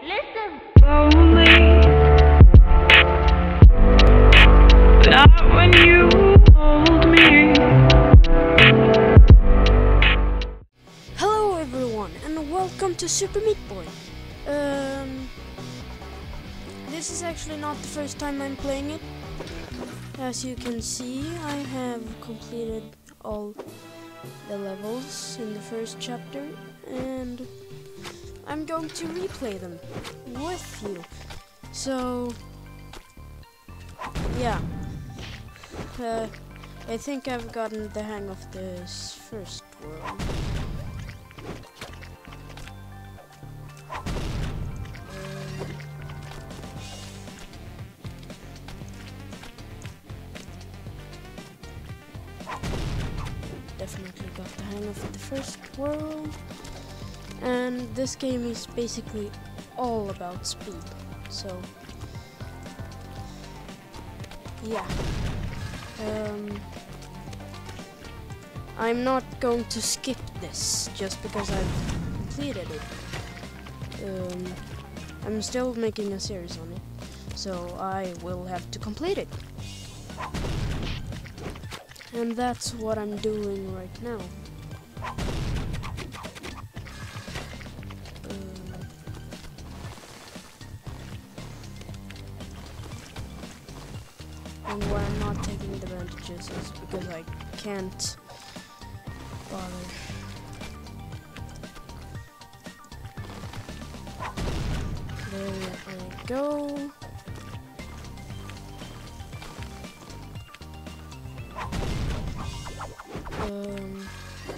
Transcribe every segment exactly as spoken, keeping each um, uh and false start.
Listen. Slowly, not when you hold me. Hello everyone and welcome to Super Meat Boy. Um, this is actually not the first time I'm playing it. As you can see, I have completed all the levels in the first chapter and I'm going to replay them with you. So, yeah. Uh, I think I've gotten the hang of this first world. Definitely got the hang of the first world, and this game is basically all about speed, so yeah. um, I'm not going to skip this just because I've completed it. um, I'm still making a series on it, so I will have to complete it. And that's what I'm doing right now. Um, and why I'm not taking advantages is because I can't bother. There I go. Um,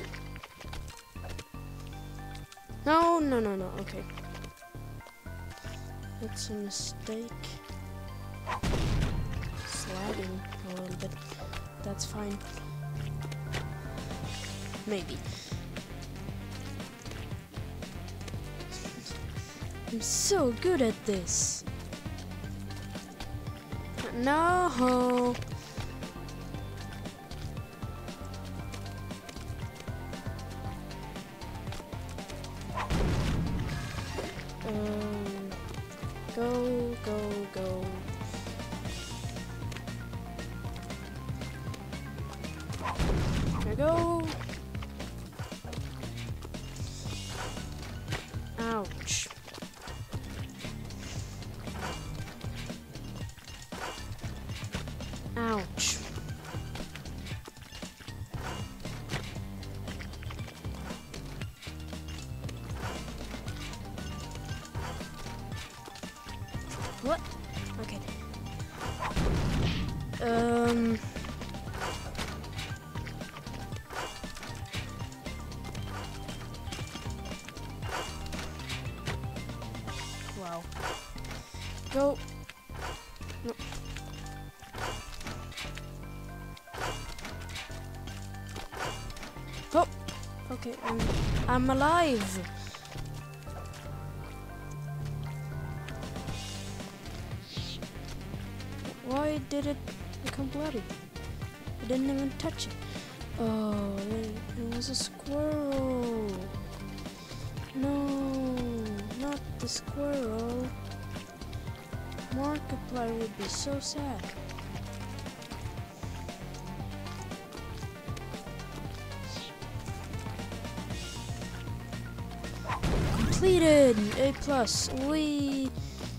no, no, no, no, okay. That's a mistake. Sliding a little bit. That's fine. Maybe. I'm so good at this. No. Um, go, go, go. There we go. Ouch. Ouch. What? Okay. Um. Wow. Go. No. Oh. Okay. I'm. I'm alive. Why did it become bloody? I didn't even touch it. Oh, it, it was a squirrel. No, not the squirrel. Markiplier would be so sad. Completed! A plus. Wee.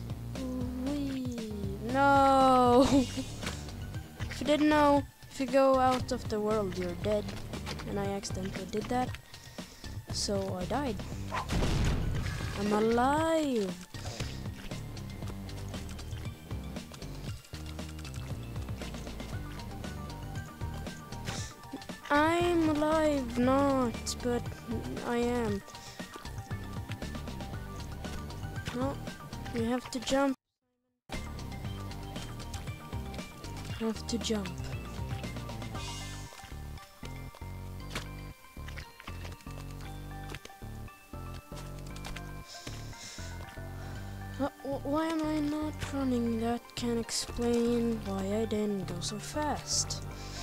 No! If you didn't know, if you go out of the world, you're dead. And I accidentally did that. So I died. I'm alive! I'm alive, not, but I am. No, you have to jump. Have to jump. Uh, why am I not running? That can explain why I didn't go so fast.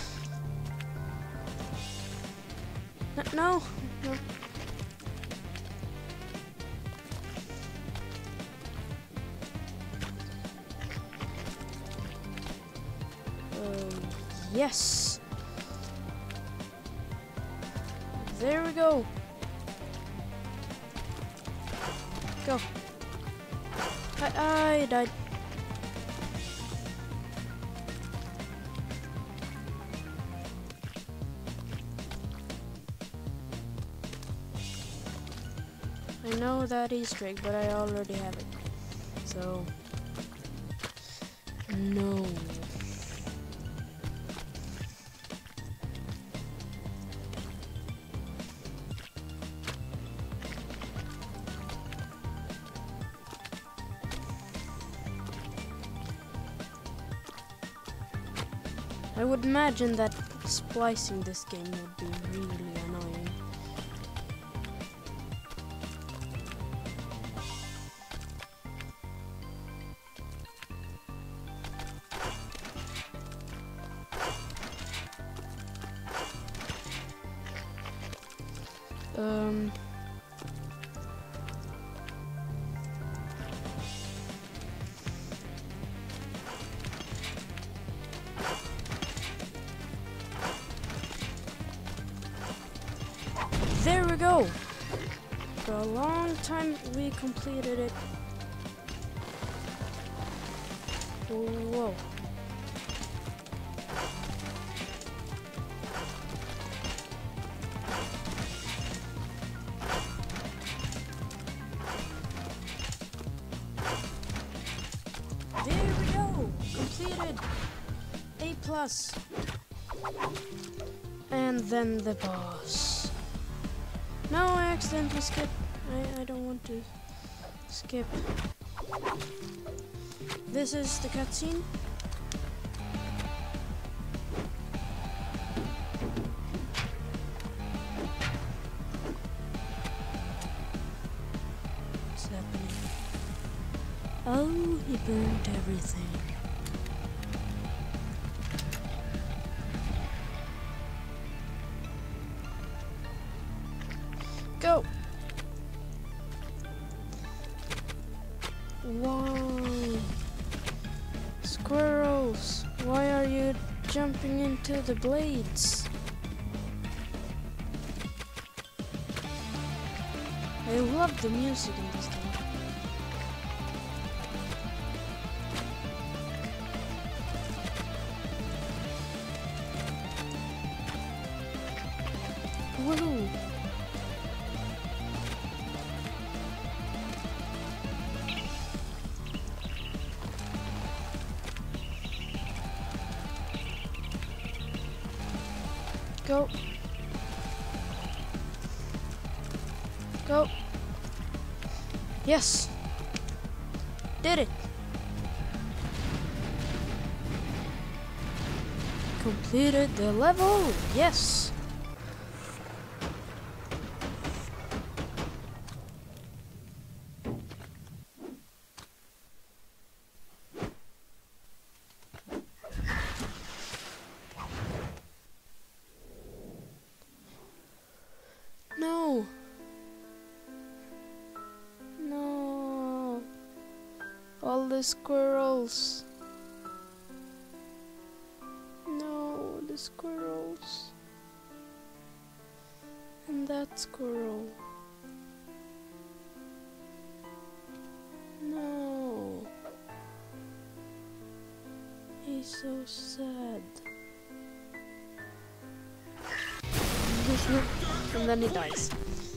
N no, no. Yes. There we go. Go. I, I died. I know that Easter egg, but I already have it. So, no. I would imagine that splicing this game would be really annoying. Um... There we go! For a long time we completed it. Whoa. There we go! Completed! A plus. And then the boss. No, I accidentally skipped. I, I don't want to skip. This is the cutscene. What's happening? Oh, he burnt everything. Go! Whoa! Squirrels! Why are you jumping into the blades? I love the music in this game. Whoa! Go. Go. Yes. Did it. Completed the level. Yes. No. No. All the squirrels. No, the squirrels. And that squirrel. No. He's so sad. And then he dies.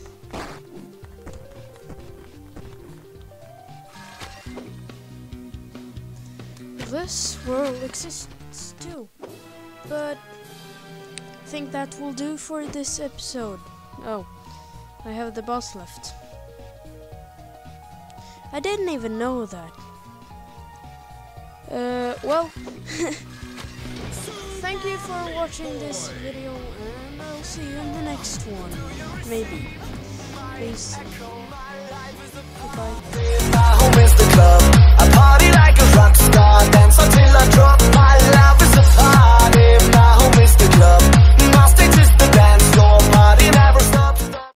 This world exists too, but I think that will do for this episode. Oh, I have the boss left. I didn't even know that. Uh, well, thank you for watching this video, and I'll see you in the next one. Maybe. Peace. Goodbye. My home is the club. I party like a rock star, dance until I drop.